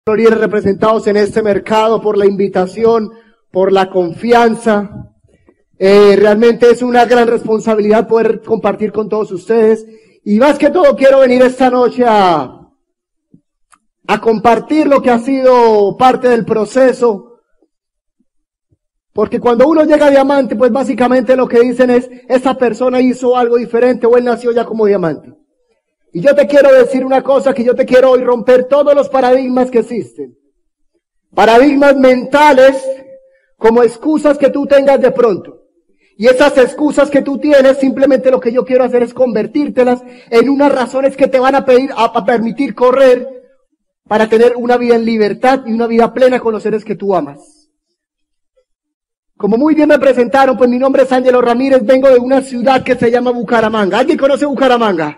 líderes representados en este mercado, por la invitación, por la confianza. Realmente es una gran responsabilidad poder compartir con todos ustedes. Y más que todo quiero venir esta noche a compartir lo que ha sido parte del proceso. Porque cuando uno llega a diamante, pues básicamente lo que dicen es, esa persona hizo algo diferente o él nació ya como diamante. Y yo te quiero decir una cosa, que yo te quiero hoy romper todos los paradigmas que existen. Paradigmas mentales como excusas que tú tengas de pronto. Y esas excusas que tú tienes, simplemente lo que yo quiero hacer es convertírtelas en unas razones que te van a permitir correr para tener una vida en libertad y una vida plena con los seres que tú amas. Como muy bien me presentaron, pues mi nombre es Ángelo Ramírez, vengo de una ciudad que se llama Bucaramanga. ¿Alguien conoce Bucaramanga?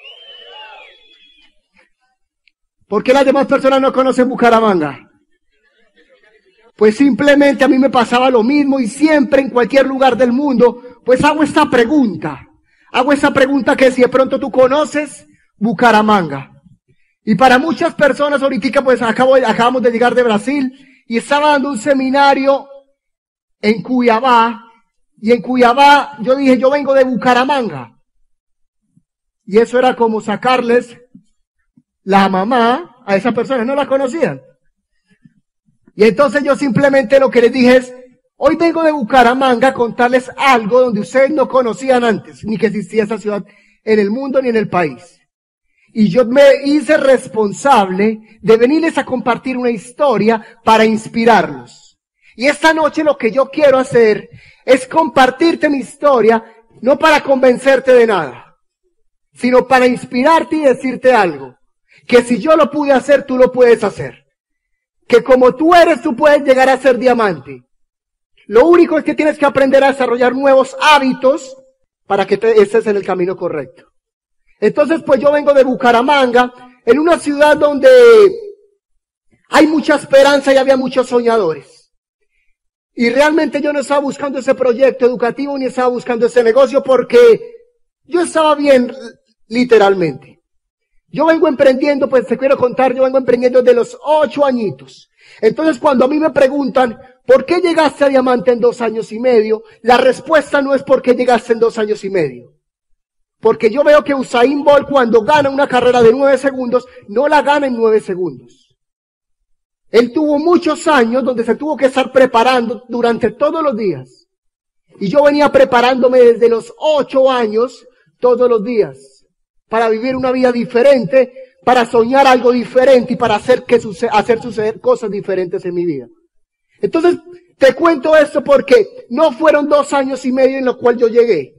¿Por qué las demás personas no conocen Bucaramanga? Pues simplemente a mí me pasaba lo mismo y siempre en cualquier lugar del mundo, pues hago esta pregunta. Hago esa pregunta que si de pronto tú conoces Bucaramanga. Y para muchas personas ahorita pues acabamos de llegar de Brasil y estaba dando un seminario en Cuiabá. Y en Cuiabá yo dije, yo vengo de Bucaramanga. Y eso era como sacarles la mamá a esa persona, no la conocían. Y entonces yo simplemente lo que les dije es, hoy vengo de Bucaramanga a contarles algo donde ustedes no conocían antes, ni que existía esa ciudad en el mundo ni en el país. Y yo me hice responsable de venirles a compartir una historia para inspirarlos. Y esta noche lo que yo quiero hacer es compartirte mi historia, no para convencerte de nada, sino para inspirarte y decirte algo. Que si yo lo pude hacer, tú lo puedes hacer. Que como tú eres, tú puedes llegar a ser diamante. Lo único es que tienes que aprender a desarrollar nuevos hábitos para que estés en el camino correcto. Entonces, pues yo vengo de Bucaramanga, en una ciudad donde hay mucha esperanza y había muchos soñadores. Y realmente yo no estaba buscando ese proyecto educativo ni estaba buscando ese negocio porque yo estaba bien, literalmente. Yo vengo emprendiendo, pues te quiero contar, yo vengo emprendiendo desde los 8 añitos. Entonces cuando a mí me preguntan, ¿por qué llegaste a diamante en 2 años y medio? La respuesta no es por qué llegaste en 2 años y medio. Porque yo veo que Usain Bolt cuando gana una carrera de 9 segundos, no la gana en 9 segundos. Él tuvo muchos años donde se tuvo que estar preparando durante todos los días. Y yo venía preparándome desde los 8 años todos los días. Para vivir una vida diferente, para soñar algo diferente y para hacer suceder cosas diferentes en mi vida. Entonces, te cuento esto porque no fueron 2 años y medio en los cuales yo llegué.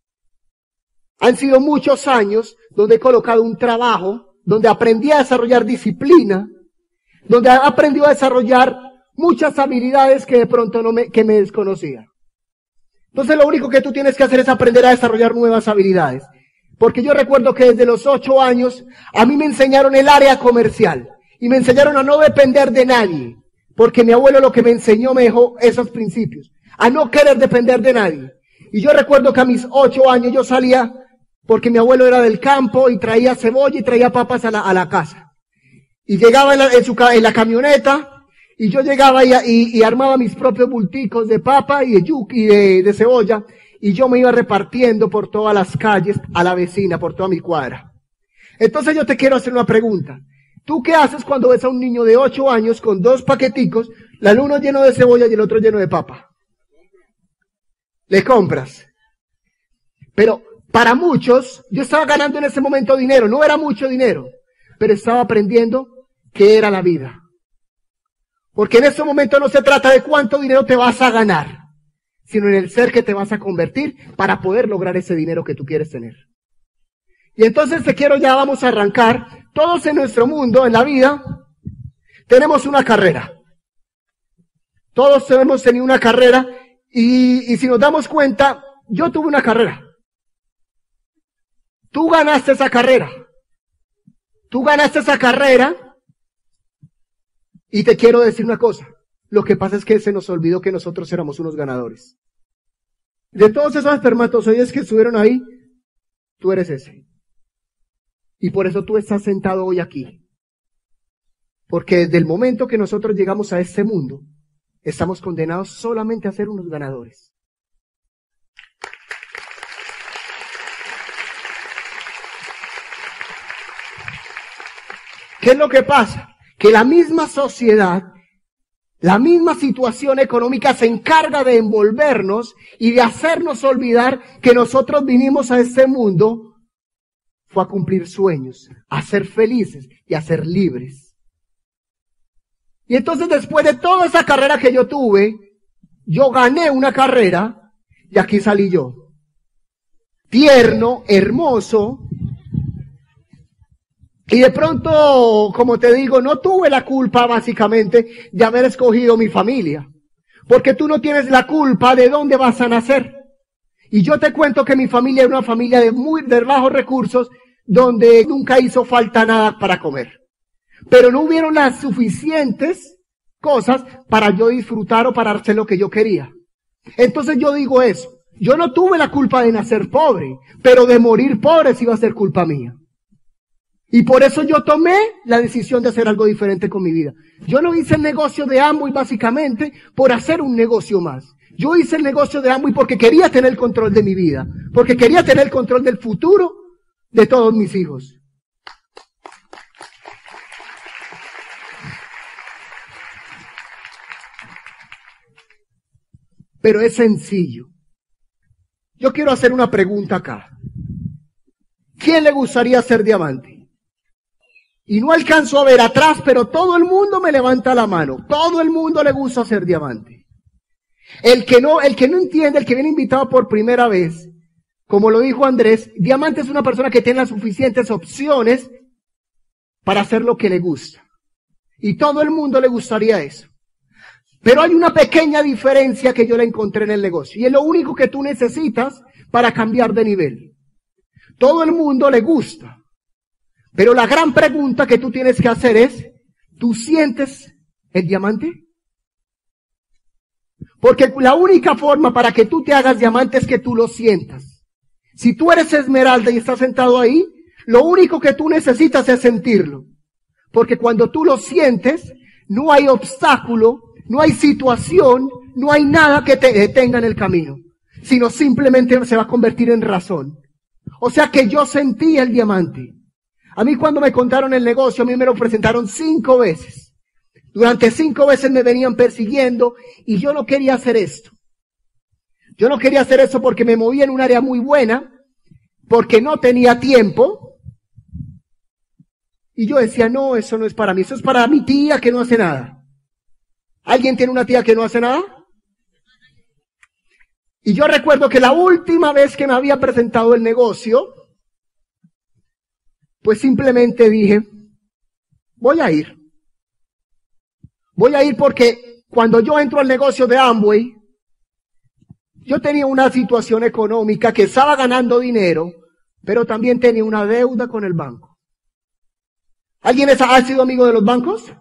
Han sido muchos años donde he colocado un trabajo, donde aprendí a desarrollar disciplina, donde aprendí a desarrollar muchas habilidades que de pronto que me desconocía. Entonces, lo único que tú tienes que hacer es aprender a desarrollar nuevas habilidades. Porque yo recuerdo que desde los 8 años a mí me enseñaron el área comercial y me enseñaron a no depender de nadie. Porque mi abuelo lo que me enseñó me dejó esos principios. A no querer depender de nadie. Y yo recuerdo que a mis 8 años yo salía porque mi abuelo era del campo y traía cebolla y traía papas a la casa. Y llegaba en la camioneta y yo llegaba y armaba mis propios bulticos de papa y de cebolla. Y yo me iba repartiendo por todas las calles a la vecina, por toda mi cuadra. Entonces yo te quiero hacer una pregunta. ¿Tú qué haces cuando ves a un niño de 8 años con 2 paqueticos, el uno lleno de cebolla y el otro lleno de papa? Le compras. Pero para muchos, yo estaba ganando en ese momento dinero, no era mucho dinero, pero estaba aprendiendo qué era la vida. Porque en ese momento no se trata de cuánto dinero te vas a ganar, sino en el ser que te vas a convertir para poder lograr ese dinero que tú quieres tener. Y entonces vamos a arrancar. Todos en nuestro mundo, en la vida, tenemos una carrera. Todos hemos tenido una carrera y si nos damos cuenta, yo tuve una carrera. Tú ganaste esa carrera. Tú ganaste esa carrera y te quiero decir una cosa. Lo que pasa es que se nos olvidó que nosotros éramos unos ganadores. De todos esos espermatozoides que estuvieron ahí, tú eres ese. Y por eso tú estás sentado hoy aquí. Porque desde el momento que nosotros llegamos a este mundo, estamos condenados solamente a ser unos ganadores. ¿Qué es lo que pasa? Que la misma sociedad, la misma situación económica se encarga de envolvernos y de hacernos olvidar que nosotros vinimos a este mundo fue a cumplir sueños, a ser felices y a ser libres. Y entonces después de toda esa carrera que yo tuve, yo gané una carrera y aquí salí yo. Tierno, hermoso. Y de pronto, como te digo, no tuve la culpa básicamente de haber escogido mi familia. Porque tú no tienes la culpa de dónde vas a nacer. Y yo te cuento que mi familia era una familia de bajos recursos, donde nunca hizo falta nada para comer. Pero no hubieron las suficientes cosas para yo disfrutar o para hacer lo que yo quería. Entonces yo digo eso. Yo no tuve la culpa de nacer pobre, pero de morir pobre sí iba a ser culpa mía. Y por eso yo tomé la decisión de hacer algo diferente con mi vida. Yo no hice el negocio de Amway básicamente por hacer un negocio más. Yo hice el negocio de Amway porque quería tener el control de mi vida, porque quería tener el control del futuro de todos mis hijos. Pero es sencillo. Yo quiero hacer una pregunta acá. ¿Quién le gustaría ser diamante? Y no alcanzo a ver atrás, pero todo el mundo me levanta la mano. Todo el mundo le gusta ser diamante. El que no entiende, el que viene invitado por primera vez, como lo dijo Andrés, diamante es una persona que tiene las suficientes opciones para hacer lo que le gusta. Y todo el mundo le gustaría eso. Pero hay una pequeña diferencia que yo la encontré en el negocio. Y es lo único que tú necesitas para cambiar de nivel. Todo el mundo le gusta. Pero la gran pregunta que tú tienes que hacer es, ¿tú sientes el diamante? Porque la única forma para que tú te hagas diamante es que tú lo sientas. Si tú eres esmeralda y estás sentado ahí, lo único que tú necesitas es sentirlo. Porque cuando tú lo sientes, no hay obstáculo, no hay situación, no hay nada que te detenga en el camino, sino simplemente se va a convertir en razón. O sea que yo sentí el diamante. A mí cuando me contaron el negocio, a mí me lo presentaron 5 veces. Durante 5 veces me venían persiguiendo y yo no quería hacer esto. Yo no quería hacer eso porque me movía en un área muy buena, porque no tenía tiempo. Y yo decía, no, eso no es para mí, eso es para mi tía que no hace nada. ¿Alguien tiene una tía que no hace nada? Y yo recuerdo que la última vez que me había presentado el negocio, pues simplemente dije, voy a ir. Voy a ir porque cuando yo entro al negocio de Amway, yo tenía una situación económica que estaba ganando dinero, pero también tenía una deuda con el banco. ¿Alguien ha sido amigo de los bancos?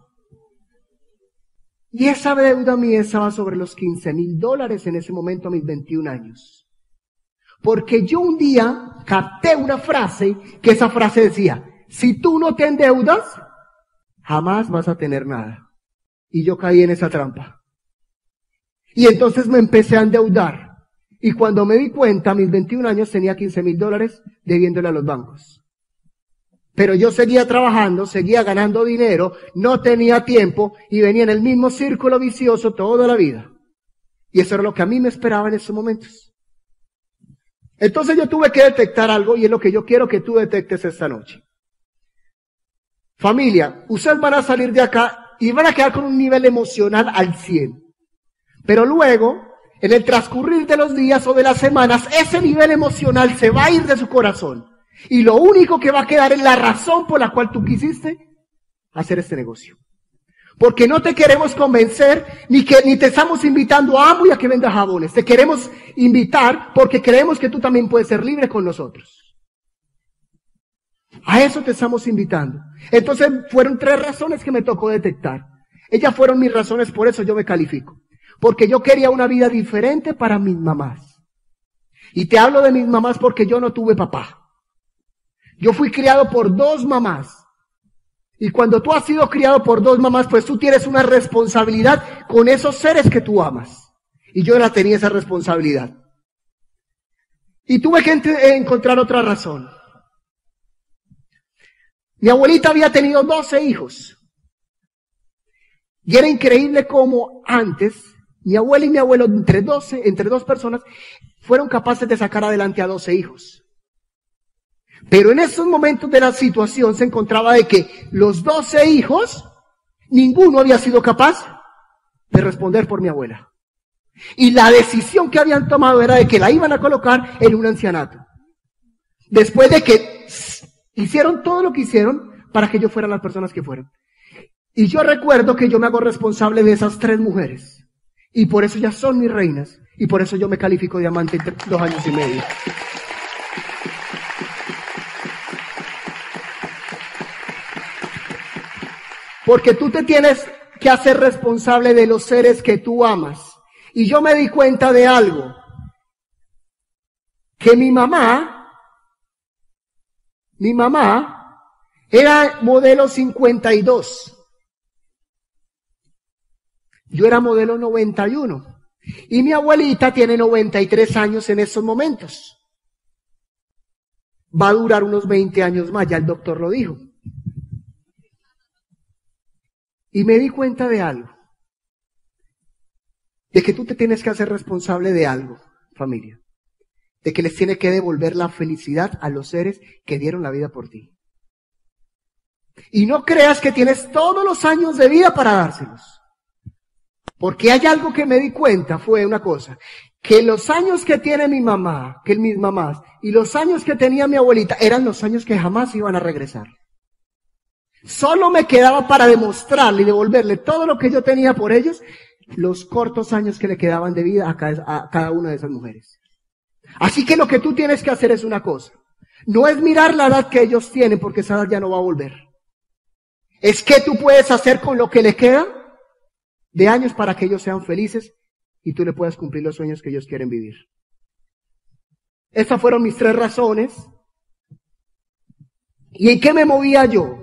Y esa deuda mía estaba sobre los $15,000 en ese momento a mis 21 años. Porque yo un día capté una frase, que esa frase decía, si tú no te endeudas, jamás vas a tener nada. Y yo caí en esa trampa. Y entonces me empecé a endeudar. Y cuando me di cuenta, a mis 21 años tenía $15,000 debiéndole a los bancos. Pero yo seguía trabajando, seguía ganando dinero, no tenía tiempo y venía en el mismo círculo vicioso toda la vida. Y eso era lo que a mí me esperaba en esos momentos. Entonces yo tuve que detectar algo y es lo que yo quiero que tú detectes esta noche. Familia, ustedes van a salir de acá y van a quedar con un nivel emocional al 100. Pero luego, en el transcurrir de los días o de las semanas, ese nivel emocional se va a ir de su corazón. Y lo único que va a quedar es la razón por la cual tú quisiste hacer este negocio. Porque no te queremos convencer, ni te estamos invitando a Amway a que vendas jabones. Te queremos invitar porque creemos que tú también puedes ser libre con nosotros. A eso te estamos invitando. Entonces fueron 3 razones que me tocó detectar. Ellas fueron mis razones, por eso yo me califico. Porque yo quería una vida diferente para mis mamás. Y te hablo de mis mamás porque yo no tuve papá. Yo fui criado por 2 mamás. Y cuando tú has sido criado por dos mamás, pues tú tienes una responsabilidad con esos seres que tú amas. Y yo no tenía esa responsabilidad. Y tuve que encontrar otra razón. Mi abuelita había tenido 12 hijos. Y era increíble cómo antes, mi abuela y mi abuelo, entre dos personas, fueron capaces de sacar adelante a 12 hijos. Pero en esos momentos de la situación se encontraba de que los 12 hijos, ninguno había sido capaz de responder por mi abuela. Y la decisión que habían tomado era de que la iban a colocar en un ancianato. Después de que hicieron todo lo que hicieron para que ellos fueran las personas que fueron. Y yo recuerdo que yo me hago responsable de esas 3 mujeres. Y por eso ya son mis reinas. Y por eso yo me califico diamante en 2 años y medio. Porque tú te tienes que hacer responsable de los seres que tú amas. Y yo me di cuenta de algo. Que mi mamá era modelo 52. Yo era modelo 91. Y mi abuelita tiene 93 años en estos momentos. Va a durar unos 20 años más, ya el doctor lo dijo. Y me di cuenta de algo. De que tú te tienes que hacer responsable de algo, familia. De que les tiene que devolver la felicidad a los seres que dieron la vida por ti. Y no creas que tienes todos los años de vida para dárselos. Porque hay algo que me di cuenta, fue una cosa, que los años que tiene mi mamá, que mis mamás, y los años que tenía mi abuelita, eran los años que jamás iban a regresar. Solo me quedaba para demostrarle y devolverle todo lo que yo tenía por ellos, los cortos años que le quedaban de vida a cada una de esas mujeres. Así que lo que tú tienes que hacer es una cosa. No es mirar la edad que ellos tienen, porque esa edad ya no va a volver. Es qué tú puedes hacer con lo que le queda de años para que ellos sean felices y tú le puedas cumplir los sueños que ellos quieren vivir. Estas fueron mis 3 razones. ¿Y en qué me movía yo?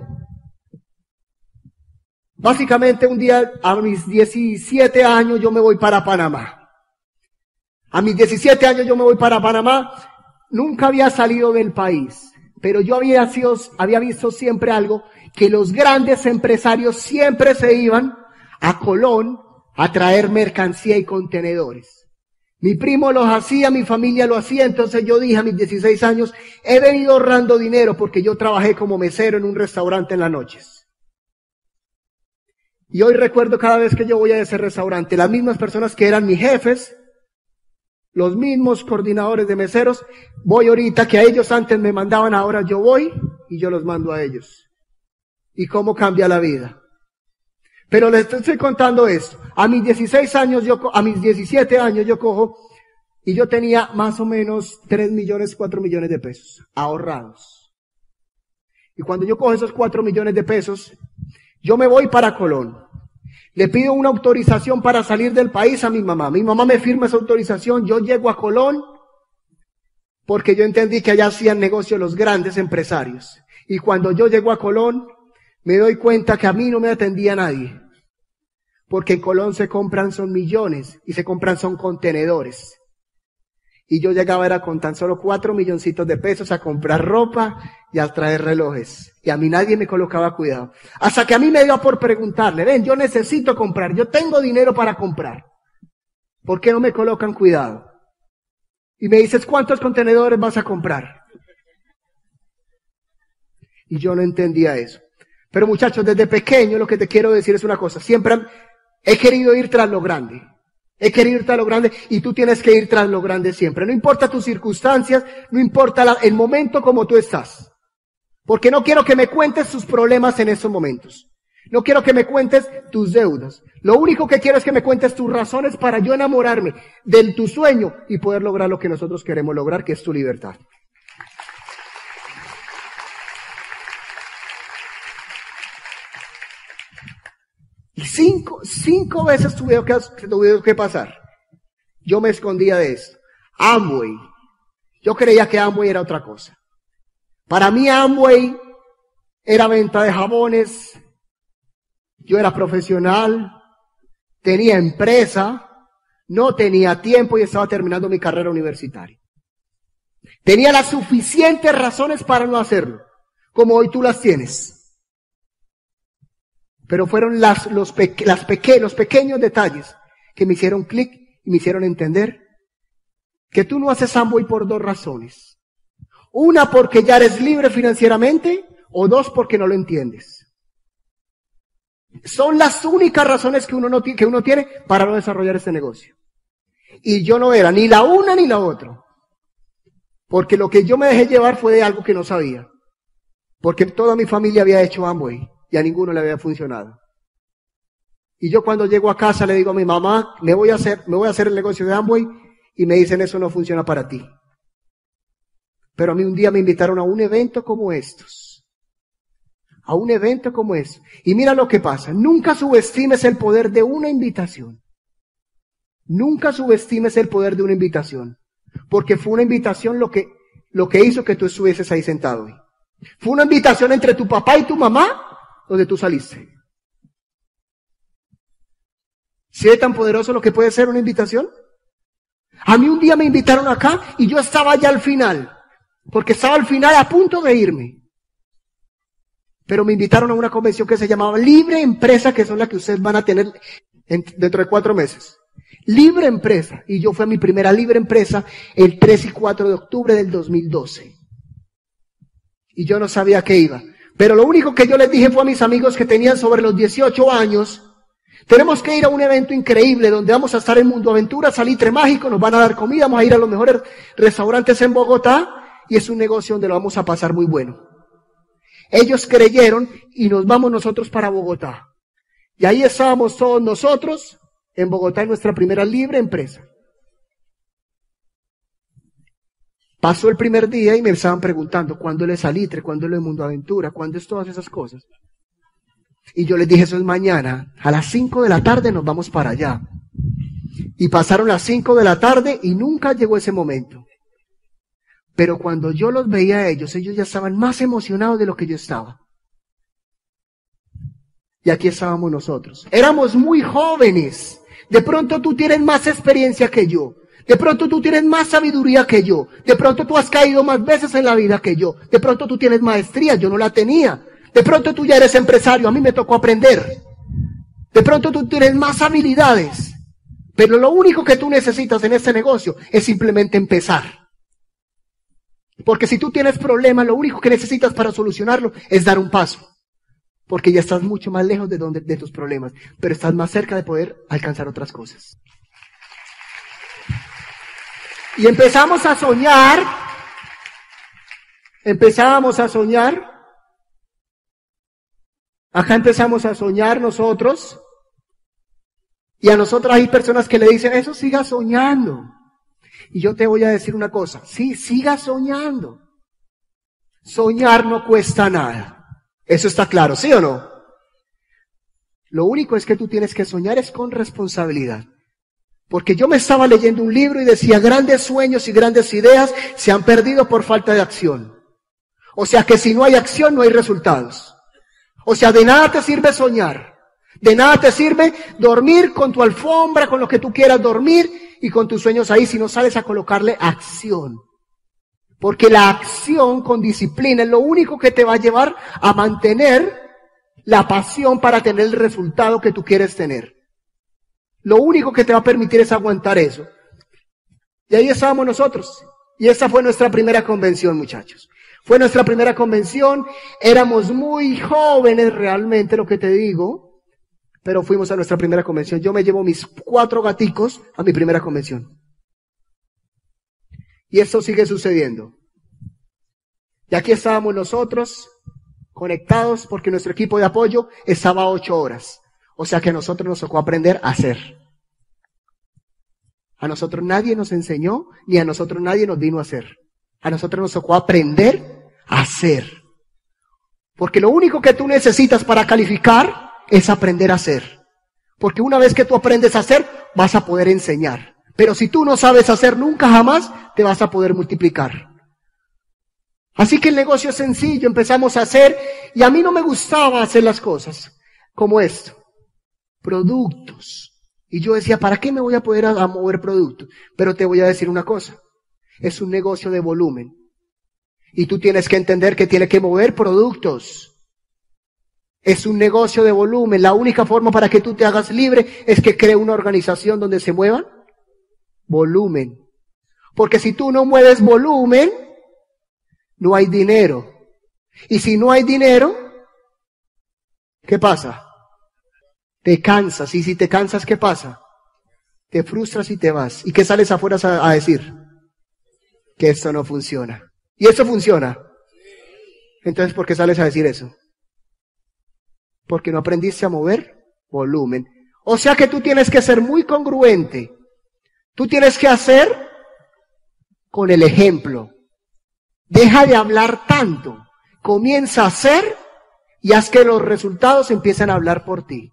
Básicamente un día a mis 17 años yo me voy para Panamá. A mis 17 años yo me voy para Panamá. Nunca había salido del país, pero yo había visto siempre algo, que los grandes empresarios siempre se iban a Colón a traer mercancía y contenedores. Mi primo los hacía, mi familia lo hacía, entonces yo dije a mis 16 años, he venido ahorrando dinero porque yo trabajé como mesero en un restaurante en las noches. Y hoy recuerdo cada vez que yo voy a ese restaurante, las mismas personas que eran mis jefes, los mismos coordinadores de meseros, voy ahorita que a ellos antes me mandaban, ahora yo voy y yo los mando a ellos. ¿Y cómo cambia la vida? Pero les estoy contando esto. A mis 17 años yo cojo y yo tenía más o menos 3 millones, 4 millones de pesos ahorrados. Y cuando yo cojo esos 4 millones de pesos, yo me voy para Colón. Le pido una autorización para salir del país a mi mamá. Mi mamá me firma esa autorización. Yo llego a Colón porque yo entendí que allá hacían negocio los grandes empresarios. Y cuando yo llego a Colón, me doy cuenta que a mí no me atendía nadie. Porque en Colón se compran son millones y se compran son contenedores. Y yo llegaba era con tan solo 4 milloncitos de pesos a comprar ropa y a traer relojes. Y a mí nadie me colocaba cuidado. Hasta que a mí me dio por preguntarle, ven, yo necesito comprar, yo tengo dinero para comprar. ¿Por qué no me colocan cuidado? Y me dices, ¿cuántos contenedores vas a comprar? Y yo no entendía eso. Pero muchachos, desde pequeño lo que te quiero decir es una cosa. Siempre he querido ir tras lo grande. He querido ir tras lo grande y tú tienes que ir tras lo grande siempre. No importa tus circunstancias, no importa el momento como tú estás. Porque no quiero que me cuentes tus problemas en esos momentos. No quiero que me cuentes tus deudas. Lo único que quiero es que me cuentes tus razones para yo enamorarme de tu sueño y poder lograr lo que nosotros queremos lograr, que es tu libertad. Y cinco veces tuve que pasar. Yo me escondía de esto. Amway. Yo creía que Amway era otra cosa. Para mí Amway era venta de jabones, yo era profesional, tenía empresa, no tenía tiempo y estaba terminando mi carrera universitaria. Tenía las suficientes razones para no hacerlo, como hoy tú las tienes. Pero fueron los pequeños detalles que me hicieron clic y me hicieron entender que tú no haces Amway por dos razones. Una, porque ya eres libre financieramente, o dos, porque no lo entiendes. Son las únicas razones que uno tiene para no desarrollar este negocio. Y yo no era ni la una ni la otra. Porque lo que yo me dejé llevar fue de algo que no sabía. Porque toda mi familia había hecho Amway y a ninguno le había funcionado. Y yo cuando llego a casa le digo a mi mamá, me voy a hacer el negocio de Amway, y me dicen, eso no funciona para ti. Pero a mí un día me invitaron a un evento como estos. A un evento como este. Y mira lo que pasa. Nunca subestimes el poder de una invitación. Nunca subestimes el poder de una invitación. Porque fue una invitación lo que hizo que tú estuvieses ahí sentado hoy. Fue una invitación entre tu papá y tu mamá, donde tú saliste. ¿Sí es tan poderoso lo que puede ser una invitación? A mí un día me invitaron acá y yo estaba ya al final. Porque estaba al final a punto de irme. Pero me invitaron a una convención que se llamaba Libre Empresa, que son las que ustedes van a tener dentro de 4 meses. Libre Empresa. Y yo fui a mi primera Libre Empresa el 3 y 4 de octubre del 2012. Y yo no sabía qué iba. Pero lo único que yo les dije fue a mis amigos que tenían sobre los 18 años, tenemos que ir a un evento increíble donde vamos a estar en Mundo Aventura, Salitre Mágico, nos van a dar comida, vamos a ir a los mejores restaurantes en Bogotá y es un negocio donde lo vamos a pasar muy bueno. Ellos creyeron y nos vamos nosotros para Bogotá. Y ahí estábamos todos nosotros en Bogotá en nuestra primera Libre Empresa. Pasó el primer día y me estaban preguntando, ¿cuándo es Salitre? ¿Cuándo es el Mundo Aventura? ¿Cuándo es todas esas cosas? Y yo les dije, eso es mañana, a las 5 de la tarde nos vamos para allá. Y pasaron las 5 de la tarde y nunca llegó ese momento. Pero cuando yo los veía a ellos ya estaban más emocionados de lo que yo estaba. Y aquí estábamos nosotros. Éramos muy jóvenes. De pronto tú tienes más experiencia que yo. De pronto tú tienes más sabiduría que yo. De pronto tú has caído más veces en la vida que yo. De pronto tú tienes maestría, yo no la tenía. De pronto tú ya eres empresario, a mí me tocó aprender. De pronto tú tienes más habilidades. Pero lo único que tú necesitas en este negocio es simplemente empezar. Porque si tú tienes problemas, lo único que necesitas para solucionarlo es dar un paso. Porque ya estás mucho más lejos de tus problemas, pero estás más cerca de poder alcanzar otras cosas. Y empezamos a soñar. Acá empezamos a soñar nosotros. Y a nosotros hay personas que le dicen, eso siga soñando. Y yo te voy a decir una cosa, sí, siga soñando. Soñar no cuesta nada. Eso está claro, ¿sí o no? Lo único es que tú tienes que soñar es con responsabilidad. Porque yo me estaba leyendo un libro y decía, grandes sueños y grandes ideas se han perdido por falta de acción. O sea que si no hay acción, no hay resultados. O sea, de nada te sirve soñar. De nada te sirve dormir con tu alfombra, con lo que tú quieras dormir y con tus sueños ahí si no sales a colocarle acción. Porque la acción con disciplina es lo único que te va a llevar a mantener la pasión para tener el resultado que tú quieres tener. Lo único que te va a permitir es aguantar eso. Y ahí estábamos nosotros. Y esa fue nuestra primera convención, muchachos. Fue nuestra primera convención. Éramos muy jóvenes realmente, lo que te digo. Pero fuimos a nuestra primera convención. Yo me llevo mis 4 gaticos a mi primera convención. Y esto sigue sucediendo. Y aquí estábamos nosotros, conectados, porque nuestro equipo de apoyo estaba a 8 horas. O sea que a nosotros nos tocó aprender a hacer. A nosotros nadie nos enseñó, ni a nosotros nadie nos vino a hacer. A nosotros nos tocó aprender a hacer. Porque lo único que tú necesitas para calificar es aprender a hacer. Porque una vez que tú aprendes a hacer, vas a poder enseñar. Pero si tú no sabes hacer nunca jamás, te vas a poder multiplicar. Así que el negocio es sencillo, empezamos a hacer Y a mí no me gustaba hacer las cosas como esto. Productos. Y yo decía, ¿para qué me voy a poder a mover productos? Pero te voy a decir una cosa. Es un negocio de volumen. Y tú tienes que entender que tiene que mover productos. Es un negocio de volumen. La única forma para que tú te hagas libre es que cree una organización donde se mueva volumen. Porque si tú no mueves volumen, no hay dinero. Y si no hay dinero, ¿qué pasa? Te cansas. Y si te cansas, ¿qué pasa? Te frustras y te vas. ¿Y qué sales afuera a decir? Que esto no funciona. ¿Y eso funciona? Entonces, ¿por qué sales a decir eso? Porque no aprendiste a mover volumen. O sea que tú tienes que ser muy congruente. Tú tienes que hacer con el ejemplo. Deja de hablar tanto. Comienza a hacer y haz que los resultados empiecen a hablar por ti.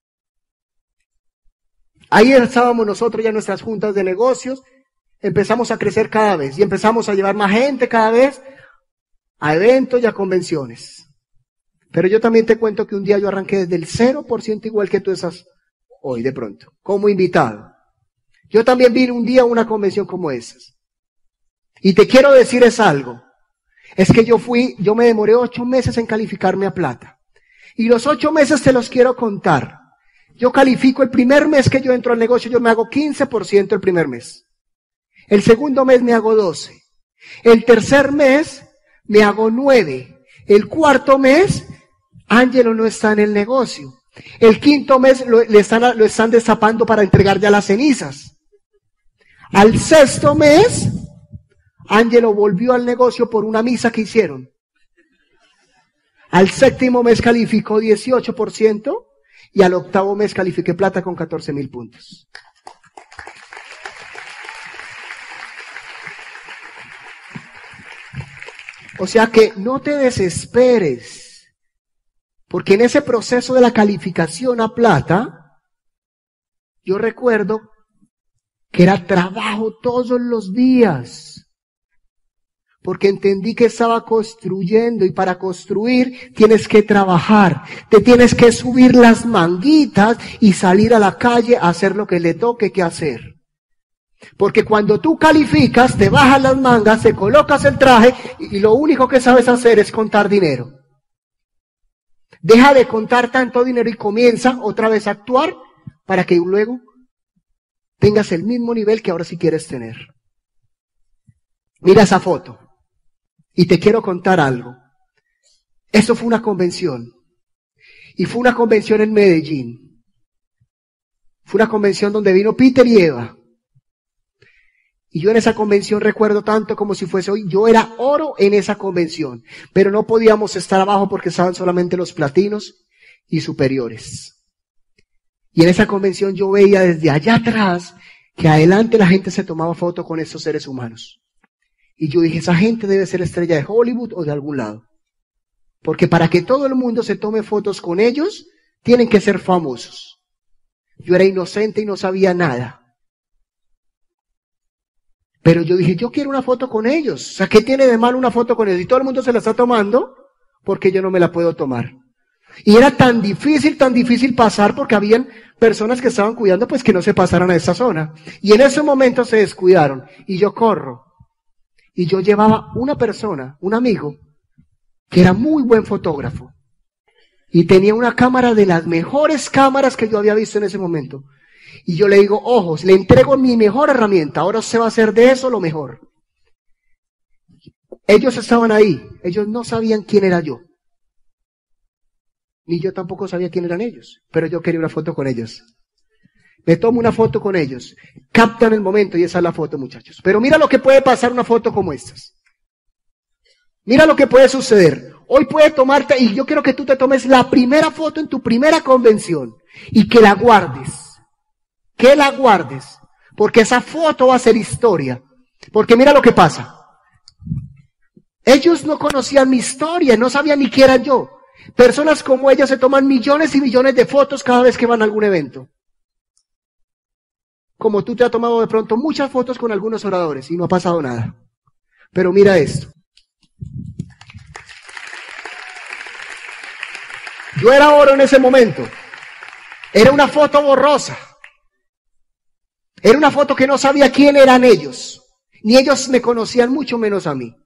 Ahí estábamos nosotros ya en nuestras juntas de negocios. Empezamos a crecer cada vez y empezamos a llevar más gente cada vez a eventos y a convenciones. Pero yo también te cuento que un día yo arranqué desde el 0% igual que tú estás hoy de pronto, como invitado. Yo también vine un día a una convención como esas. Y te quiero decir es algo. Es que yo me demoré 8 meses en calificarme a plata. Y los 8 meses te los quiero contar. Yo califico el primer mes que yo entro al negocio, yo me hago 15% el primer mes. El segundo mes me hago 12. El tercer mes me hago 9. El cuarto mes, Ángelo no está en el negocio. El quinto mes lo están destapando para entregar ya las cenizas. Al sexto mes, Ángelo volvió al negocio por una misa que hicieron. Al séptimo mes calificó 18% y al octavo mes califiqué plata con 14,000 puntos. O sea que no te desesperes, porque en ese proceso de la calificación a plata, yo recuerdo que era trabajo todos los días, porque entendí que estaba construyendo y para construir tienes que trabajar, te tienes que subir las manguitas y salir a la calle a hacer lo que le toque que hacer. Porque cuando tú calificas, te bajas las mangas, te colocas el traje y lo único que sabes hacer es contar dinero. Deja de contar tanto dinero y comienza otra vez a actuar para que luego tengas el mismo nivel que ahora sí quieres tener. Mira esa foto. Y te quiero contar algo. Eso fue una convención. Y fue una convención en Medellín. Fue una convención donde vino Peter y Eva. Y yo en esa convención recuerdo tanto como si fuese hoy. Yo era oro en esa convención. Pero no podíamos estar abajo porque estaban solamente los platinos y superiores. Y en esa convención yo veía desde allá atrás que adelante la gente se tomaba foto con estos seres humanos. Y yo dije, esa gente debe ser estrella de Hollywood o de algún lado. Porque para que todo el mundo se tome fotos con ellos, tienen que ser famosos. Yo era inocente y no sabía nada. Pero yo dije, yo quiero una foto con ellos. O sea, ¿qué tiene de malo una foto con ellos? Y todo el mundo se la está tomando, porque yo no me la puedo tomar. Y era tan difícil pasar porque habían personas que estaban cuidando pues que no se pasaran a esa zona. Y en ese momento se descuidaron. Y yo corro. Y yo llevaba una persona, un amigo, que era muy buen fotógrafo. Y tenía una cámara de las mejores cámaras que yo había visto en ese momento. Y yo le digo, ojos, le entrego mi mejor herramienta, ahora usted va a hacer de eso lo mejor. Ellos estaban ahí, ellos no sabían quién era yo. Ni yo tampoco sabía quién eran ellos, pero yo quería una foto con ellos. Me tomo una foto con ellos, captan el momento y esa es la foto, muchachos. Pero mira lo que puede pasar una foto como estas. Mira lo que puede suceder. Hoy puede tomarte, y yo quiero que tú te tomes la primera foto en tu primera convención y que la guardes. Que la guardes, porque esa foto va a ser historia. Porque mira lo que pasa. Ellos no conocían mi historia, no sabían ni quién era yo. Personas como ellas se toman millones y millones de fotos cada vez que van a algún evento. Como tú te has tomado de pronto muchas fotos con algunos oradores y no ha pasado nada. Pero mira esto. Yo era oro en ese momento. Era una foto borrosa. Era una foto que no sabía quién eran ellos. Ni ellos me conocían, mucho menos a mí.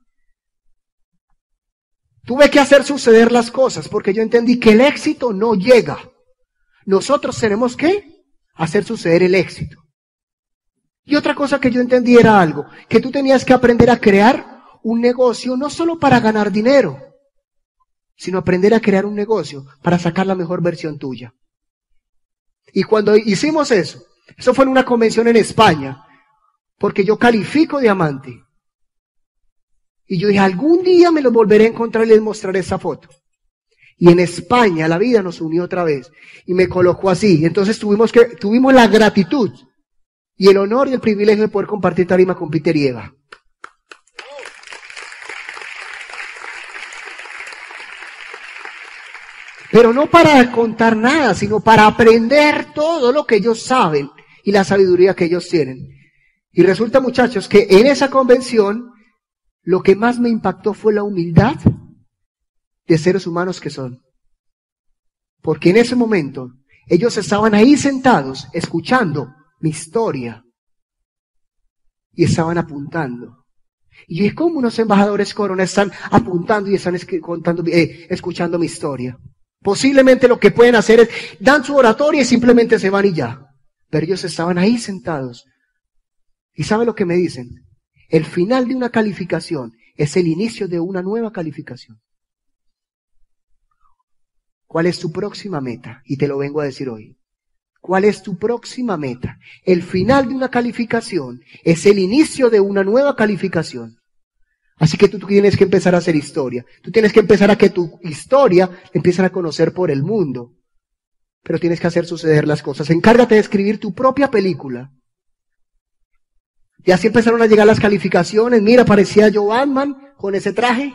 Tuve que hacer suceder las cosas porque yo entendí que el éxito no llega. Nosotros tenemos que hacer suceder el éxito. Y otra cosa que yo entendí era algo, que tú tenías que aprender a crear un negocio no solo para ganar dinero, sino aprender a crear un negocio para sacar la mejor versión tuya. Y cuando hicimos eso fue en una convención en España, porque yo califico diamante. Y yo dije, algún día me lo volveré a encontrar y les mostraré esa foto. Y en España la vida nos unió otra vez y me colocó así. Entonces tuvimos la gratitud y el honor y el privilegio de poder compartir tarima con Peter y Eva. Pero no para contar nada, sino para aprender todo lo que ellos saben y la sabiduría que ellos tienen. Y resulta, muchachos, que en esa convención lo que más me impactó fue la humildad de seres humanos que son. Porque en ese momento ellos estaban ahí sentados escuchando mi historia y estaban apuntando. Y yo dije, ¿cómo unos embajadores Corona están apuntando y están escuchando mi historia? Posiblemente lo que pueden hacer es, dan su oratoria y simplemente se van y ya. Pero ellos estaban ahí sentados. ¿Y sabe lo que me dicen? El final de una calificación es el inicio de una nueva calificación. ¿Cuál es tu próxima meta? Y te lo vengo a decir hoy. ¿Cuál es tu próxima meta? El final de una calificación es el inicio de una nueva calificación. Así que tú tienes que empezar a hacer historia. Tú tienes que empezar a que tu historia empiece a conocer por el mundo. Pero tienes que hacer suceder las cosas. Encárgate de escribir tu propia película. Y así empezaron a llegar las calificaciones. Mira, parecía yo Batman con ese traje.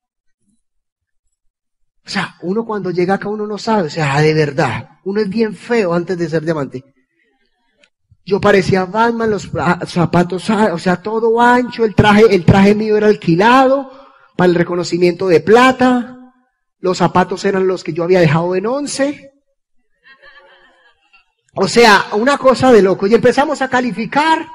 O sea, uno cuando llega acá uno no sabe. O sea, de verdad. Uno es bien feo antes de ser diamante. Yo parecía Batman, los zapatos, o sea, todo ancho, el traje mío era alquilado para el reconocimiento de plata, los zapatos eran los que yo había dejado en 11. O sea, una cosa de loco. Y empezamos a calificar,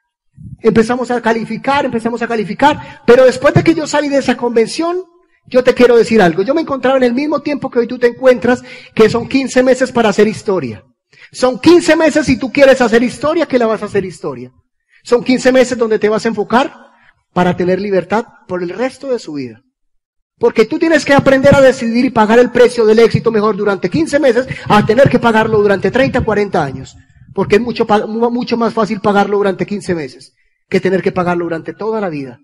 pero después de que yo salí de esa convención, yo te quiero decir algo. Yo me encontraba en el mismo tiempo que hoy tú te encuentras, que son 15 meses para hacer historia. Son 15 meses si tú quieres hacer historia, que la vas a hacer historia. Son 15 meses donde te vas a enfocar para tener libertad por el resto de su vida. Porque tú tienes que aprender a decidir y pagar el precio del éxito mejor durante 15 meses a tener que pagarlo durante 30, 40 años. Porque es mucho más fácil pagarlo durante 15 meses que tener que pagarlo durante toda la vida.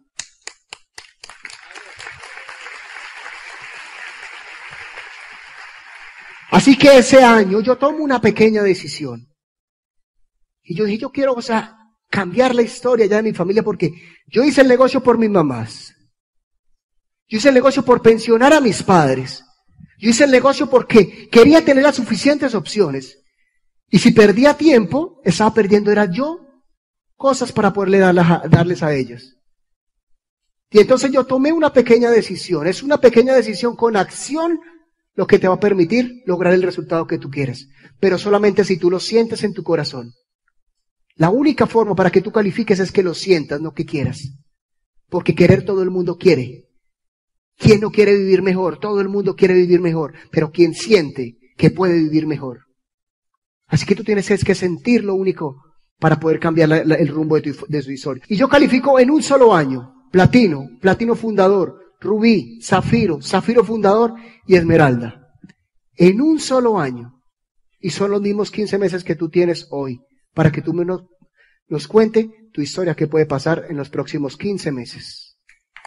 Así que ese año yo tomo una pequeña decisión. Y yo dije, yo quiero, cambiar la historia ya de mi familia porque yo hice el negocio por mis mamás. Yo hice el negocio por pensionar a mis padres. Yo hice el negocio porque quería tener las suficientes opciones. Y si perdía tiempo, estaba perdiendo, era yo, cosas para poderle darles a ellos. Y entonces yo tomé una pequeña decisión. Es una pequeña decisión con acción lo que te va a permitir lograr el resultado que tú quieres. Pero solamente si tú lo sientes en tu corazón. La única forma para que tú califiques es que lo sientas, no que quieras. Porque querer todo el mundo quiere. ¿Quién no quiere vivir mejor? Todo el mundo quiere vivir mejor. Pero ¿quién siente que puede vivir mejor? Así que tú tienes que sentir lo único para poder cambiar el rumbo de su historia. Y yo califico en un solo año. Platino fundador. Rubí, zafiro fundador y esmeralda. En un solo año. Y son los mismos 15 meses que tú tienes hoy. Para que tú nos cuente tu historia que puede pasar en los próximos 15 meses.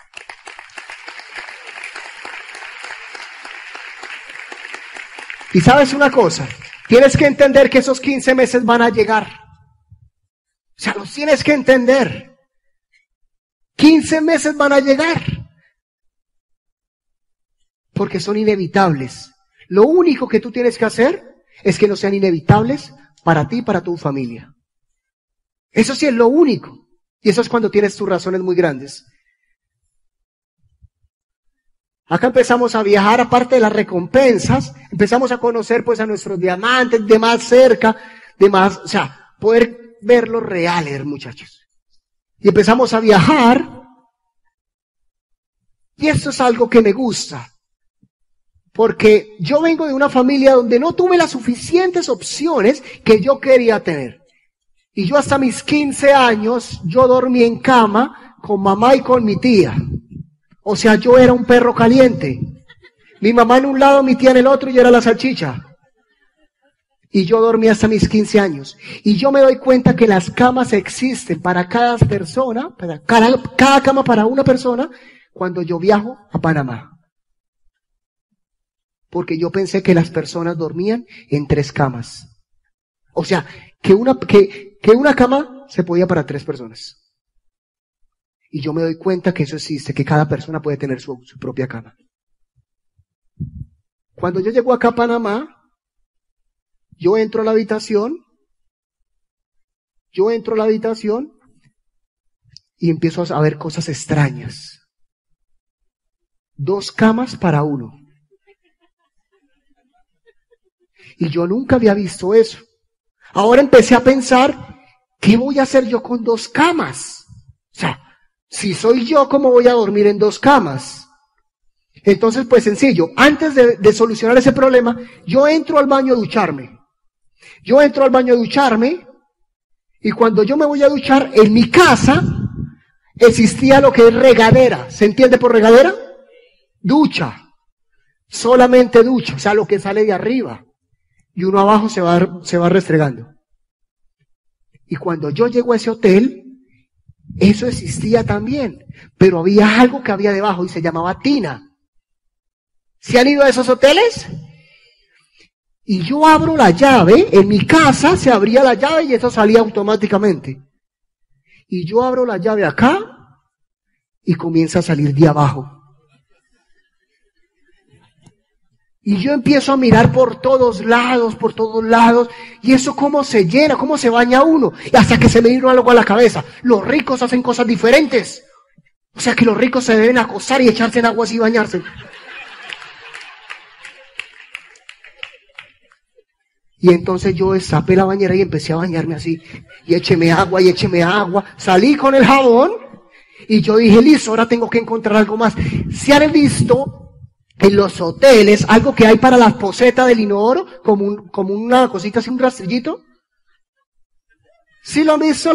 Y sabes una cosa, tienes que entender que esos 15 meses van a llegar. O sea, los tienes que entender. 15 meses van a llegar. Porque son inevitables. Lo único que tú tienes que hacer es que no sean inevitables para ti y para tu familia. Eso sí es lo único. Y eso es cuando tienes tus razones muy grandes. Acá empezamos a viajar, aparte de las recompensas, empezamos a conocer pues a nuestros diamantes de más cerca, de más, o sea, poder verlos reales, muchachos. Y empezamos a viajar, y esto es algo que me gusta, porque yo vengo de una familia donde no tuve las suficientes opciones que yo quería tener. Y yo hasta mis 15 años, yo dormí en cama con mamá y con mi tía. O sea, yo era un perro caliente. Mi mamá en un lado, mi tía en el otro, y yo era la salchicha. Y yo dormí hasta mis 15 años. Y yo me doy cuenta que las camas existen para cada persona, para cada cama para una persona, cuando yo viajo a Panamá. Porque yo pensé que las personas dormían en 3 camas. O sea, que una cama se podía para 3 personas. Y yo me doy cuenta que eso existe, que cada persona puede tener su propia cama. Cuando yo llego acá a Panamá, yo entro a la habitación y empiezo a ver cosas extrañas. 2 camas para 1. Y yo nunca había visto eso. Ahora empecé a pensar, ¿qué voy a hacer yo con 2 camas? O sea, si soy yo, ¿cómo voy a dormir en 2 camas? Entonces, pues sencillo, antes de solucionar ese problema, yo entro al baño a ducharme. Y cuando yo me voy a duchar, en mi casa existía lo que es regadera. ¿Se entiende por regadera? Ducha. Solamente ducha, o sea, lo que sale de arriba. Y uno abajo se va restregando. Y cuando yo llego a ese hotel, eso existía también, pero había algo que había debajo y se llamaba tina. ¿Se han ido a esos hoteles? Y yo abro la llave, en mi casa se abría la llave y eso salía automáticamente. Y yo abro la llave acá y comienza a salir de abajo. Y yo empiezo a mirar por todos lados, y eso cómo se llena, cómo se baña uno, y hasta que se me vino algo a la cabeza. Los ricos hacen cosas diferentes. O sea que los ricos se deben acostar y echarse en agua así y bañarse. Y entonces yo destapé la bañera y empecé a bañarme así, y écheme agua. Salí con el jabón, y yo dije, listo, ahora tengo que encontrar algo más. ¿Se han visto en los hoteles algo que hay para las posetas del inodoro, como una cosita así, un rastrillito? ¿Sí lo han visto?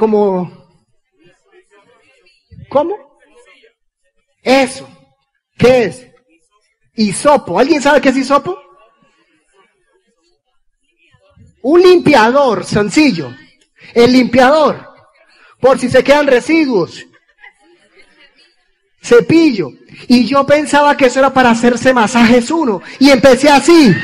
¿Cómo? Eso. ¿Qué es? Hisopo. ¿Alguien sabe qué es hisopo? Un limpiador, sencillo. El limpiador. Por si se quedan residuos. Cepillo. Y yo pensaba que eso era para hacerse masajes uno. Y empecé así.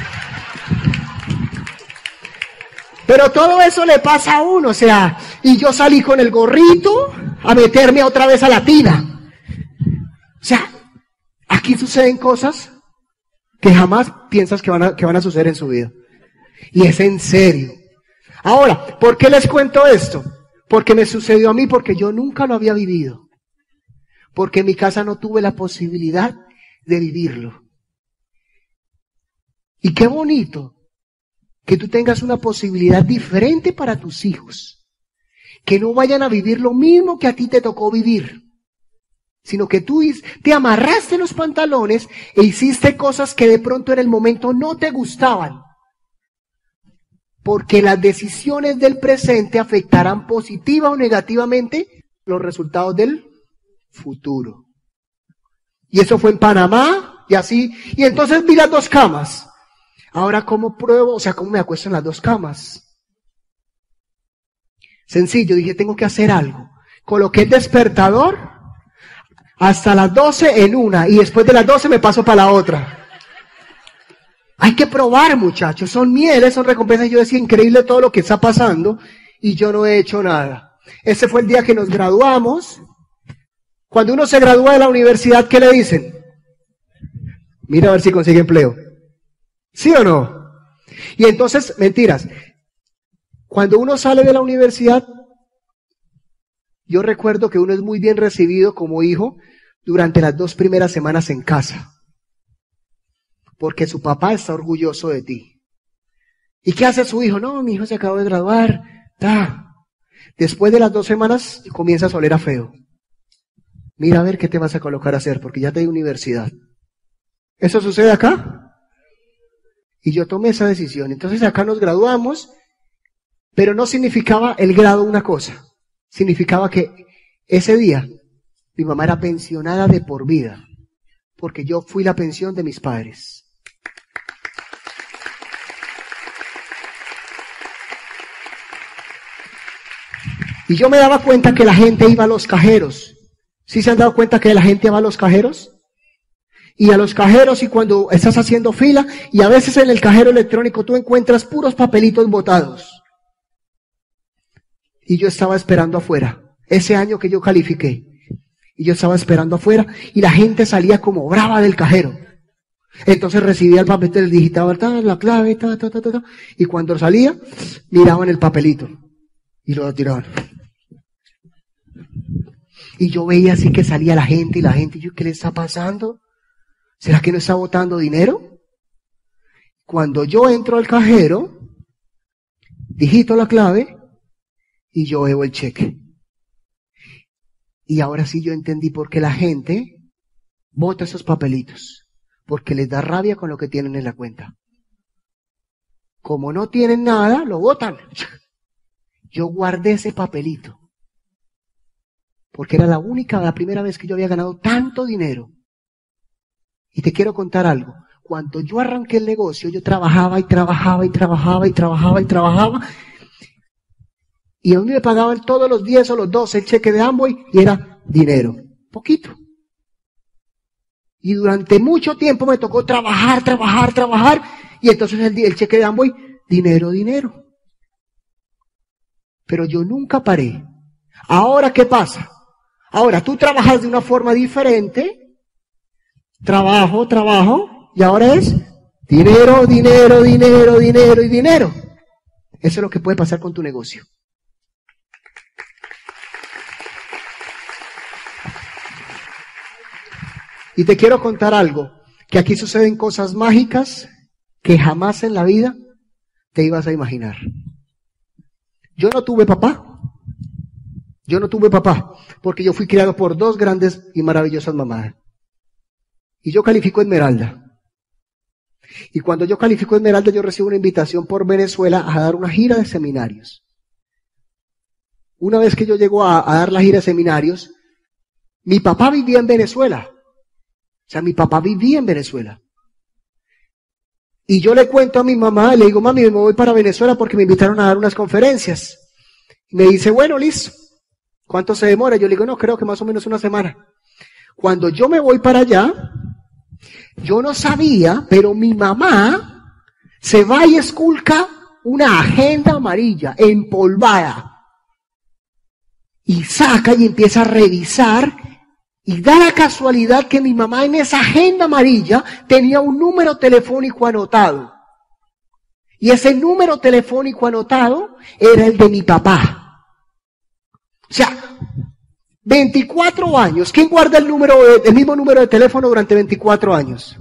Pero todo eso le pasa a uno, o sea, y yo salí con el gorrito a meterme otra vez a la tina. O sea, aquí suceden cosas que jamás piensas que van a suceder en su vida. Y es en serio. Ahora, ¿por qué les cuento esto? Porque me sucedió a mí, porque yo nunca lo había vivido. Porque en mi casa no tuve la posibilidad de vivirlo. Y qué bonito que tú tengas una posibilidad diferente para tus hijos. Que no vayan a vivir lo mismo que a ti te tocó vivir. Sino que tú te amarraste los pantalones e hiciste cosas que de pronto en el momento no te gustaban. Porque las decisiones del presente afectarán positiva o negativamente los resultados del futuro. Y eso fue en Panamá, y así. Y entonces vi las 2 camas. Ahora, ¿cómo pruebo? O sea, ¿cómo me acuesto en las 2 camas? Sencillo, dije, tengo que hacer algo. Coloqué el despertador hasta las 12 en una, y después de las 12 me paso para la otra. Hay que probar, muchachos, son mieles, son recompensas. Yo decía, increíble todo lo que está pasando, y yo no he hecho nada. Ese fue el día que nos graduamos. Cuando uno se gradúa de la universidad, ¿qué le dicen? Mira a ver si consigue empleo. ¿Sí o no? Y entonces, mentiras. Cuando uno sale de la universidad, yo recuerdo que uno es muy bien recibido como hijo, durante las 2 primeras semanas en casa, porque su papá está orgulloso de ti. ¿Y qué hace su hijo? No, mi hijo se acabó de graduar. Después de las 2 semanas comienzas a oler a feo. Mira a ver qué te vas a colocar a hacer, porque ya te di universidad. ¿Eso sucede acá? Y yo tomé esa decisión. Entonces acá nos graduamos, pero no significaba el grado una cosa. Significaba que ese día mi mamá era pensionada de por vida, porque yo fui la pensión de mis padres. Y yo me daba cuenta que la gente iba a los cajeros. ¿Sí se han dado cuenta que la gente va a los cajeros? Y a los cajeros, y cuando estás haciendo fila, y a veces en el cajero electrónico tú encuentras puros papelitos botados. Y yo estaba esperando afuera, ese año que yo califiqué. Y yo estaba esperando afuera, y la gente salía como brava del cajero. Entonces recibía el papel, digitaba la clave, y cuando salía, miraban el papelito. Y lo tiraban. Y yo veía así que salía la gente, y yo, ¿qué le está pasando? ¿Será que no está botando dinero? Cuando yo entro al cajero, digito la clave, y yo veo el cheque. Y ahora sí yo entendí por qué la gente bota esos papelitos. Porque les da rabia con lo que tienen en la cuenta. Como no tienen nada, lo botan. Yo guardé ese papelito. Porque era la primera vez que yo había ganado tanto dinero. Y te quiero contar algo. Cuando yo arranqué el negocio, yo trabajaba. Y a mí me pagaban todos los 10 o los 12 el cheque de Amway y era dinero. Poquito. Y durante mucho tiempo me tocó trabajar. Y entonces el cheque de Amway, dinero. Pero yo nunca paré. Ahora, ¿qué pasa? Ahora, tú trabajas de una forma diferente. Trabajo. Y ahora es dinero y dinero. Eso es lo que puede pasar con tu negocio. Y te quiero contar algo, que aquí suceden cosas mágicas que jamás en la vida te ibas a imaginar. Yo no tuve papá, porque yo fui criado por 2 grandes y maravillosas mamás. Y yo califico Esmeralda. Y cuando yo califico Esmeralda, yo recibo una invitación por Venezuela a dar una gira de seminarios. Una vez que yo llego a dar la gira de seminarios, mi papá vivía en Venezuela. Y yo le cuento a mi mamá, le digo, mami, me voy para Venezuela porque me invitaron a dar unas conferencias. Y me dice, bueno, listo. ¿Cuánto se demora? Yo le digo, no, creo que más o menos una semana. Cuando yo me voy para allá, yo no sabía, pero mi mamá se va y esculca una agenda amarilla, empolvada. Y saca y empieza a revisar. Y da la casualidad que mi mamá en esa agenda amarilla tenía un número telefónico anotado. Y ese número telefónico anotado era el de mi papá. O sea, 24 años. ¿Quién guarda el mismo número de teléfono durante 24 años?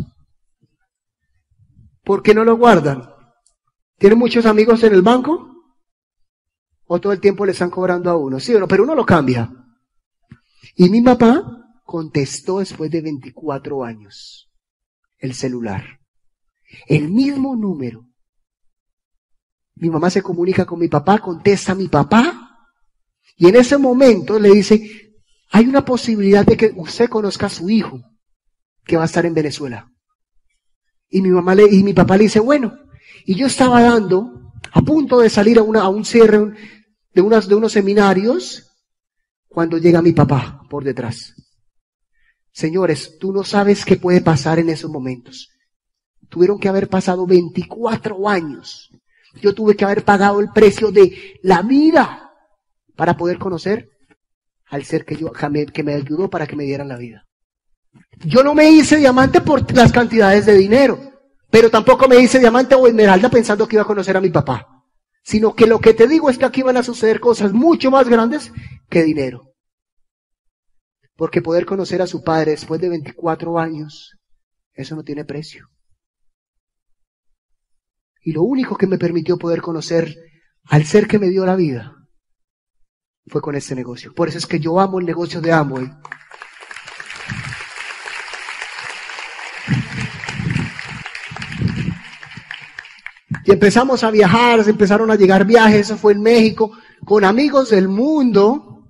¿Por qué no lo guardan? ¿Tienen muchos amigos en el banco? ¿O todo el tiempo le están cobrando a uno? ¿Sí o no? Pero uno lo cambia. Y mi papá contestó después de 24 años el celular. El mismo número. Mi mamá se comunica con mi papá, contesta a mi papá, y en ese momento le dice, hay una posibilidad de que usted conozca a su hijo, que va a estar en Venezuela. Y mi papá le dice, bueno, y yo estaba a punto de salir a un cierre de unos seminarios, cuando llega mi papá por detrás. Señores, tú no sabes qué puede pasar en esos momentos. Tuvieron que haber pasado 24 años. Yo tuve que haber pagado el precio de la vida para poder conocer al ser que me ayudó para que me dieran la vida. Yo no me hice diamante por las cantidades de dinero, pero tampoco me hice diamante o esmeralda pensando que iba a conocer a mi papá. Sino que lo que te digo es que aquí van a suceder cosas mucho más grandes que dinero. Porque poder conocer a su padre después de 24 años, eso no tiene precio. Y lo único que me permitió poder conocer al ser que me dio la vida fue con este negocio. Por eso es que yo amo el negocio de Amway. Y empezamos a viajar, se empezaron a llegar viajes, eso fue en México, con amigos del mundo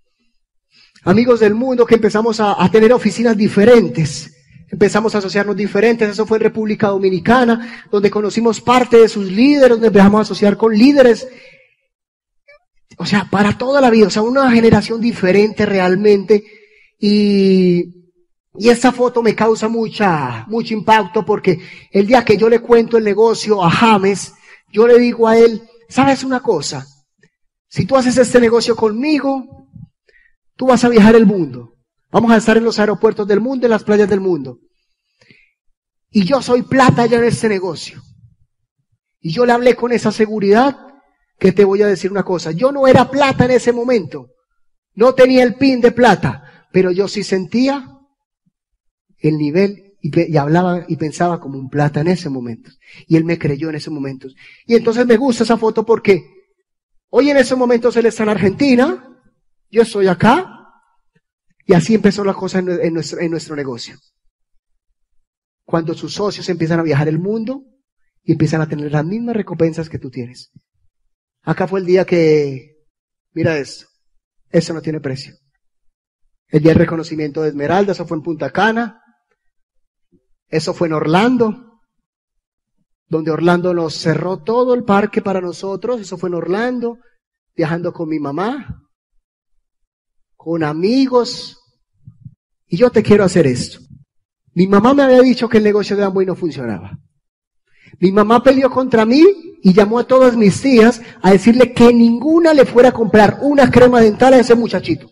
que empezamos a tener oficinas diferentes. Empezamos a asociarnos diferentes, eso fue en República Dominicana, donde conocimos parte de sus líderes, donde empezamos a asociar con líderes. O sea, para toda la vida, o sea, una generación diferente realmente. Y esta foto me causa mucho impacto porque el día que yo le cuento el negocio a James, yo le digo a él, ¿sabes una cosa? Si tú haces este negocio conmigo, tú vas a viajar el mundo. Vamos a estar en los aeropuertos del mundo, en las playas del mundo. Y yo soy plata ya en este negocio. Y yo le hablé con esa seguridad que te voy a decir una cosa. Yo no era plata en ese momento. No tenía el pin de plata. Pero yo sí sentía el nivel y hablaba y pensaba como un plata en ese momento. Y él me creyó en ese momento. Y entonces me gusta esa foto porque hoy en esos momentos él está en Argentina. Yo estoy acá. Y así empezó la cosa en nuestro negocio. Cuando sus socios empiezan a viajar el mundo y empiezan a tener las mismas recompensas que tú tienes. Acá fue el día que, mira esto, eso no tiene precio. El día del reconocimiento de Esmeralda, eso fue en Punta Cana. Eso fue en Orlando, donde Orlando nos cerró todo el parque para nosotros. Eso fue en Orlando, viajando con mi mamá, con amigos. Y yo te quiero hacer esto. Mi mamá me había dicho que el negocio de Amway no funcionaba. Mi mamá peleó contra mí y llamó a todas mis tías a decirle que ninguna le fuera a comprar una crema dental a ese muchachito.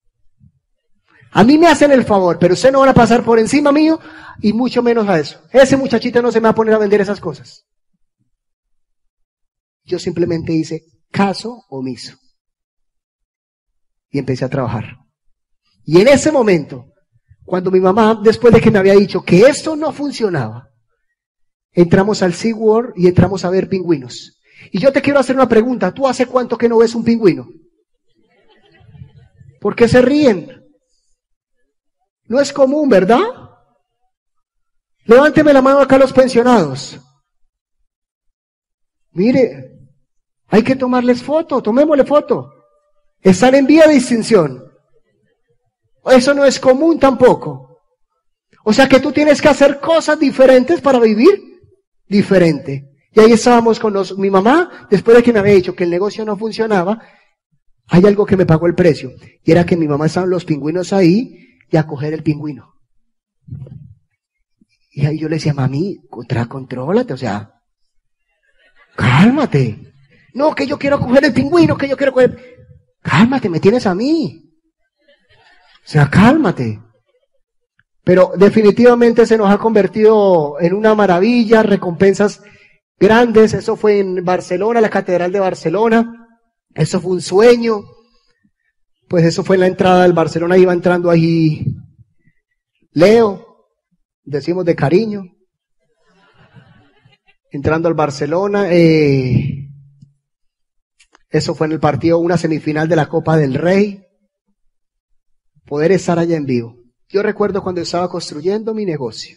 A mí me hacen el favor, pero ustedes no van a pasar por encima mío y mucho menos a eso. Ese muchachito no se me va a poner a vender esas cosas. Yo simplemente hice caso omiso. Y empecé a trabajar. Y en ese momento, cuando mi mamá, después de que me había dicho que esto no funcionaba, entramos al SeaWorld y entramos a ver pingüinos. Y yo te quiero hacer una pregunta. ¿Tú hace cuánto que no ves un pingüino? ¿Por qué se ríen? No es común, ¿verdad? Levánteme la mano acá los pensionados. Mire, hay que tomarles foto, tomémosle foto. Están en vía de extinción. Eso no es común tampoco. O sea que tú tienes que hacer cosas diferentes para vivir diferente. Y ahí estábamos con mi mamá, después de que me había dicho que el negocio no funcionaba, hay algo que me pagó el precio. Y era que mi mamá estaban los pingüinos ahí y a coger el pingüino. Y ahí yo le decía, mami, contrólate, o sea, cálmate. No, que yo quiero coger el pingüino, que yo quiero coger. Cálmate, me tienes a mí. O sea, cálmate. Pero definitivamente se nos ha convertido en una maravilla, recompensas grandes. Eso fue en Barcelona, la Catedral de Barcelona. Eso fue un sueño. Pues eso fue en la entrada del Barcelona, iba entrando ahí Leo, decimos de cariño. Entrando al Barcelona, eso fue en el partido, una semifinal de la Copa del Rey. Poder estar allá en vivo. Yo recuerdo cuando estaba construyendo mi negocio.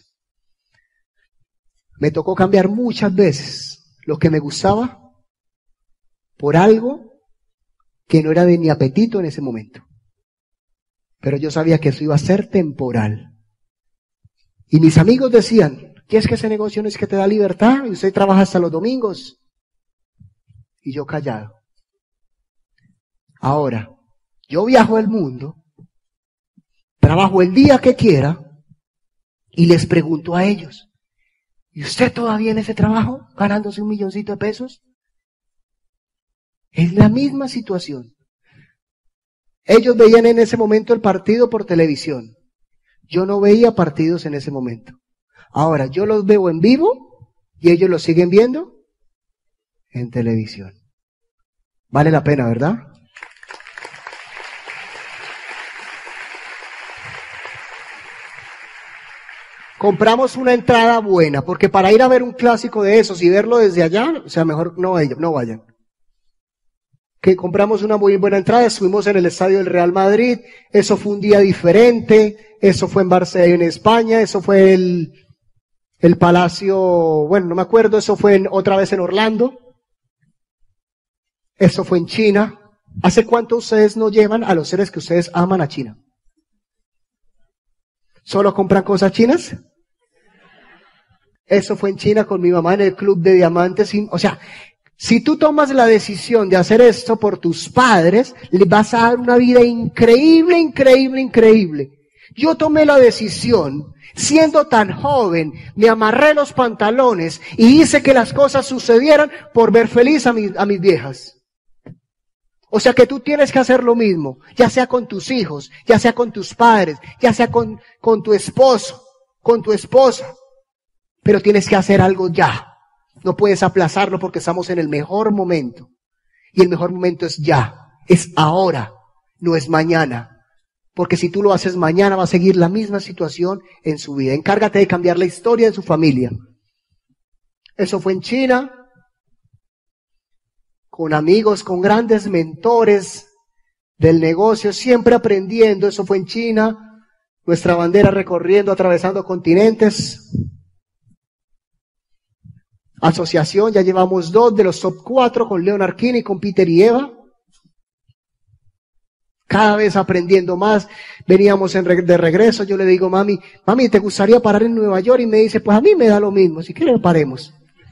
Me tocó cambiar muchas veces lo que me gustaba por algo que no era de mi apetito en ese momento. Pero yo sabía que eso iba a ser temporal. Y mis amigos decían, ¿qué es que ese negocio no es que te da libertad? Y usted trabaja hasta los domingos. Y yo callado. Ahora, yo viajo el mundo, trabajo el día que quiera y les pregunto a ellos, ¿y usted todavía en ese trabajo ganándose $1 milloncito de pesos? Es la misma situación. Ellos veían en ese momento el partido por televisión. Yo no veía partidos en ese momento. Ahora, yo los veo en vivo y ellos los siguen viendo en televisión. Vale la pena, ¿verdad? compramos una entrada buena, porque para ir a ver un clásico de esos y verlo desde allá, o sea, mejor no vayan. Que compramos una muy buena entrada, estuvimos en el estadio del Real Madrid, eso fue un día diferente, eso fue en Barcelona, en España, eso fue el Palacio, bueno, no me acuerdo, eso fue otra vez en Orlando, eso fue en China. ¿Hace cuánto ustedes no llevan a los seres que ustedes aman a China? ¿Solo compran cosas chinas? Eso fue en China con mi mamá en el Club de Diamantes, o sea, si tú tomas la decisión de hacer esto por tus padres, les vas a dar una vida increíble, increíble, increíble. Yo tomé la decisión, siendo tan joven, me amarré los pantalones y hice que las cosas sucedieran por ver feliz a mis viejas. O sea que tú tienes que hacer lo mismo, ya sea con tus hijos, ya sea con tus padres, ya sea con tu esposo, con tu esposa. Pero tienes que hacer algo ya. No puedes aplazarlo porque estamos en el mejor momento. Y el mejor momento es ya, es ahora, no es mañana. Porque si tú lo haces mañana va a seguir la misma situación en su vida. Encárgate de cambiar la historia de su familia. Eso fue en China, con amigos, con grandes mentores del negocio, siempre aprendiendo. Eso fue en China, nuestra bandera recorriendo, atravesando continentes. Asociación, ya llevamos 2 de los top 4 con Leonard Kinney, con Peter y Eva. Cada vez aprendiendo más. Veníamos de regreso, yo le digo, mami, ¿te gustaría parar en Nueva York? Y me dice, pues a mí me da lo mismo, si quieres paremos.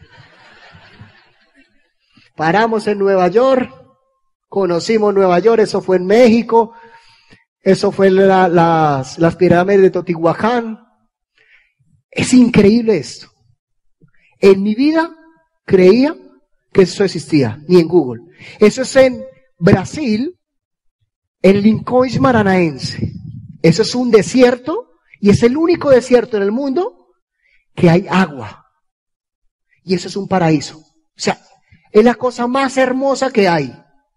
Paramos en Nueva York, conocimos Nueva York, eso fue en México, eso fue las pirámides de Teotihuacán. Es increíble esto. En mi vida creía que eso existía, ni en Google. Eso es en Brasil, en Lincoln Maranaense. Eso es un desierto y es el único desierto en el mundo que hay agua. Y eso es un paraíso. O sea, es la cosa más hermosa que hay.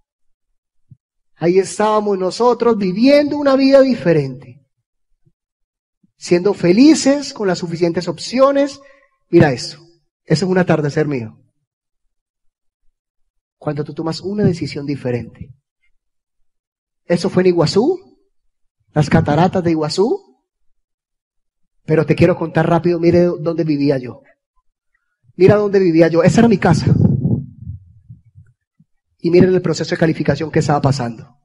Ahí estábamos nosotros viviendo una vida diferente. Siendo felices con las suficientes opciones. Mira esto. Eso es un atardecer mío. Cuando tú tomas una decisión diferente. Eso fue en Iguazú, las cataratas de Iguazú. Pero te quiero contar rápido, mire dónde vivía yo. Mira dónde vivía yo. Esa era mi casa. Y miren el proceso de calificación que estaba pasando.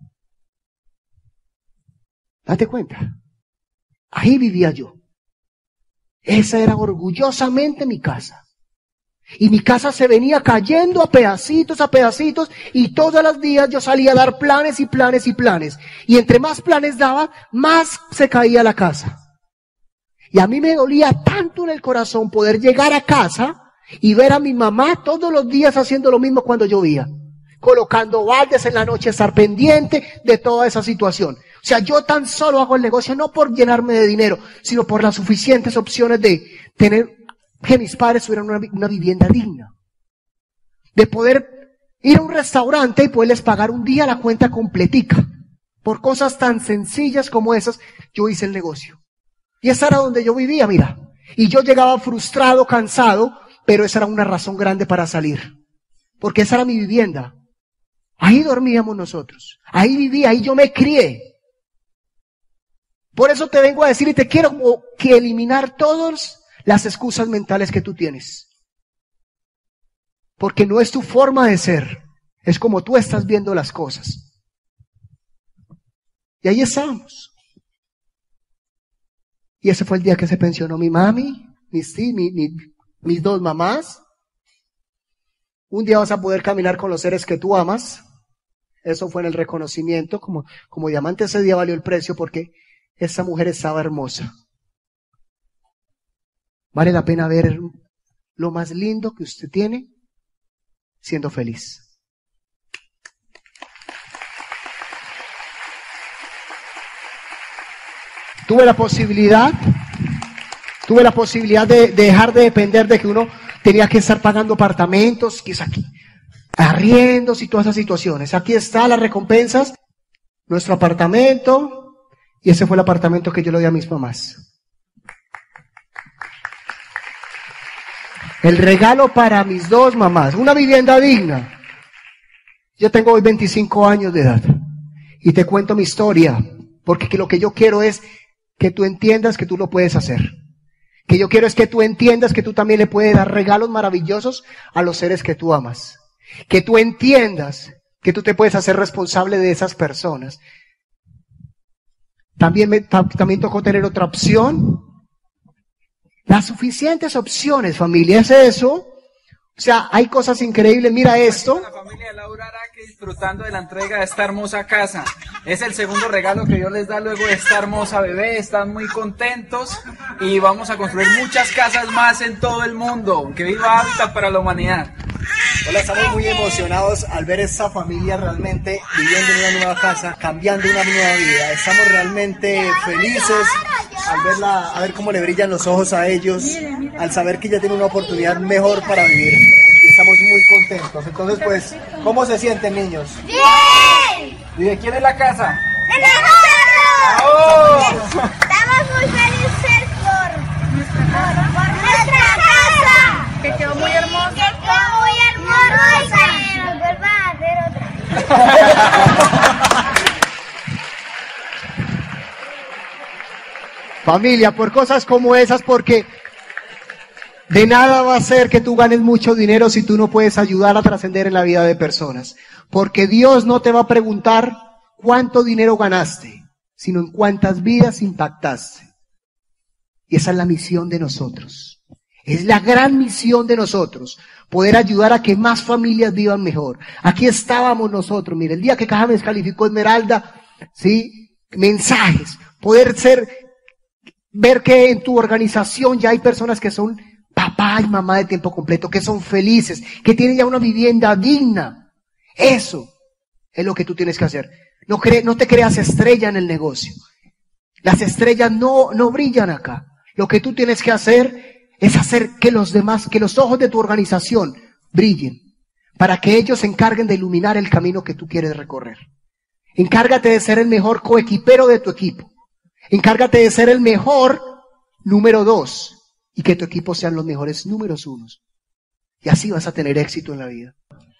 Date cuenta. Ahí vivía yo. Esa era orgullosamente mi casa. Y mi casa se venía cayendo a pedacitos, y todos los días yo salía a dar planes y planes y planes. Y entre más planes daba, más se caía la casa. Y a mí me dolía tanto en el corazón poder llegar a casa y ver a mi mamá todos los días haciendo lo mismo cuando llovía. Colocando baldes en la noche, estar pendiente de toda esa situación. O sea, yo tan solo hago el negocio no por llenarme de dinero, sino por las suficientes opciones de tener que mis padres tuvieran una vivienda digna. De poder ir a un restaurante y poderles pagar un día la cuenta completica. Por cosas tan sencillas como esas, yo hice el negocio. Y esa era donde yo vivía, mira. Y yo llegaba frustrado, cansado, pero esa era una razón grande para salir. Porque esa era mi vivienda. Ahí dormíamos nosotros. Ahí vivía, ahí yo me crié. Por eso te vengo a decir y te quiero como que eliminar todas las excusas mentales que tú tienes. Porque no es tu forma de ser, es como tú estás viendo las cosas. Y ahí estábamos. Y ese fue el día que se pensionó mi mami, mis 2 mamás. Un día vas a poder caminar con los seres que tú amas. Eso fue en el reconocimiento, como diamante ese día valió el precio porque esa mujer estaba hermosa. Vale la pena ver lo más lindo que usted tiene siendo feliz. Tuve la posibilidad de dejar de depender de que uno tenía que estar pagando apartamentos, que es aquí, arriendos y todas esas situaciones. Aquí está las recompensas, nuestro apartamento, y ese fue el apartamento que yo le di a mis mamás. El regalo para mis dos mamás, una vivienda digna. Yo tengo hoy 25 años de edad y te cuento mi historia, porque lo que yo quiero es que tú entiendas que tú lo puedes hacer. Que yo quiero es que tú entiendas que tú también le puedes dar regalos maravillosos a los seres que tú amas. Que tú entiendas que tú te puedes hacer responsable de esas personas. También tocó tener otra opción. Las suficientes opciones, familia, es eso. O sea, hay cosas increíbles, mira esto. La familia de Laura Araque disfrutando de la entrega de esta hermosa casa. Es el segundo regalo que Dios les da luego de esta hermosa bebé. Están muy contentos y vamos a construir muchas casas más en todo el mundo. Que viva Hábitat para la Humanidad. Hola, estamos muy emocionados al ver esta familia realmente viviendo en una nueva casa, cambiando una nueva vida. Estamos realmente felices al verla, a ver cómo le brillan los ojos a ellos, al saber que ya tienen una oportunidad mejor para vivir. Y estamos muy contentos. Entonces, pues, ¿cómo se sienten, niños? ¡Bien! ¿Y de quién es la casa? ¡De nosotros! ¡Oh! Estamos muy felices por nuestra casa. Que quedó muy hermosa. Que quedó muy hermosa. Y nos vuelva a hacer otra. Familia, por cosas como esas, porque de nada va a ser que tú ganes mucho dinero si tú no puedes ayudar a trascender en la vida de personas. Porque Dios no te va a preguntar cuánto dinero ganaste, sino en cuántas vidas impactaste. Y esa es la misión de nosotros. Es la gran misión de nosotros, poder ayudar a que más familias vivan mejor. Aquí estábamos nosotros, mire, el día que Caja me descalificó Esmeralda, ¿sí? Mensajes, poder ver que en tu organización ya hay personas que son papá y mamá de tiempo completo, que son felices, que tienen ya una vivienda digna. Eso es lo que tú tienes que hacer. No te creas estrella en el negocio. Las estrellas no brillan acá. Lo que tú tienes que hacer es hacer que los demás, que los ojos de tu organización brillen, para que ellos se encarguen de iluminar el camino que tú quieres recorrer. Encárgate de ser el mejor coequipero de tu equipo. Encárgate de ser el mejor número 2 y que tu equipo sean los mejores números 1. Y así vas a tener éxito en la vida.